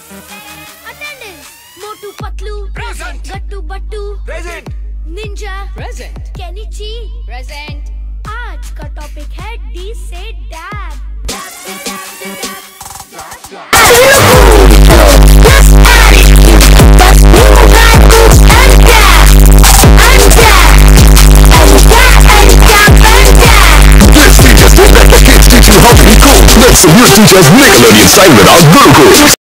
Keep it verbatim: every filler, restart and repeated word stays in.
Attendance. Motu Patlu. Present. Gattu Battu. Present. Ninja. Present. Kenichi. Present. आज का topic है D से dab. Dab से डैब से dab. How to be cool. Let some new teachers Nickelodeon sign without Google.